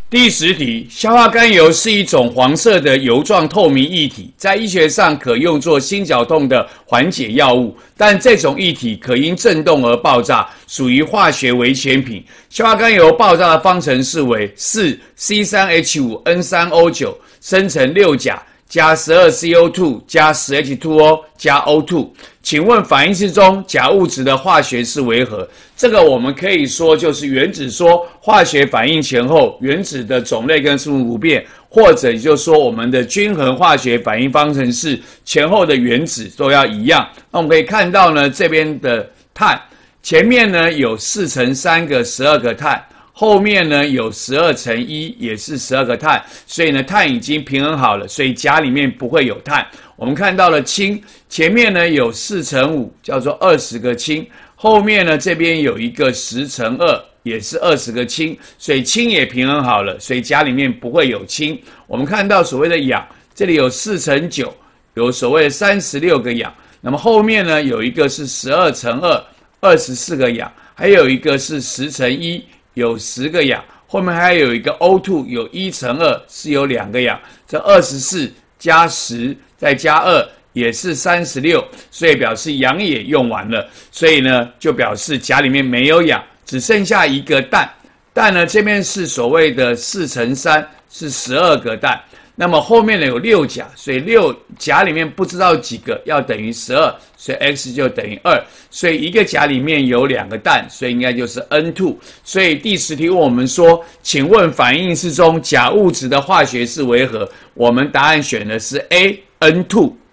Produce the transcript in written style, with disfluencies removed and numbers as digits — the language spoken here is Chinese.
第10题，硝化甘油是一种黄色的油状透明液体，在医学上可用作心绞痛的缓解药物，但这种液体可因振动而爆炸，属于化学危险品。硝化甘油爆炸的方程式为4C3H5N3O9 生成6钾加12CO2 加10H2O 加 O2。请问反应式中钾物质的化学式为何？这个我们可以说就是原子说化学反应前后原子的种类跟数目不变，或者也就是说我们的均衡化学反应方程式前后的原子都要一样。那我们可以看到呢，这边的碳前面呢有4乘3个12个碳，后面呢有12乘1也是12个碳，所以呢碳已经平衡好了，所以钾里面不会有碳。我们看到了氢，前面呢有4乘5叫做20个氢，后面呢这边有一个10乘2也是20个氢，所以氢也平衡好了，所以钾里面不会有氢。我们看到所谓的氧，这里有4乘9有所谓的36个氧，那么后面呢有一个是12乘2 24个氧，还有一个是10乘1有10个氧，后面还有一个 O2 有1乘2是有2个氧，这24加10再加2也是36，所以表示氧也用完了，所以呢就表示钾里面没有氧，只剩下一个氮。氮呢这边是所谓的4乘3是12个氮，那么后面呢有6钾，所以钾里面不知道几个要等于12，所以 x 就等于2，所以一个钾里面有2个氮，所以应该就是 N2。所以第10题问我们说，请问反应式中钾物质的化学式为何？我们答案选的是 A N2。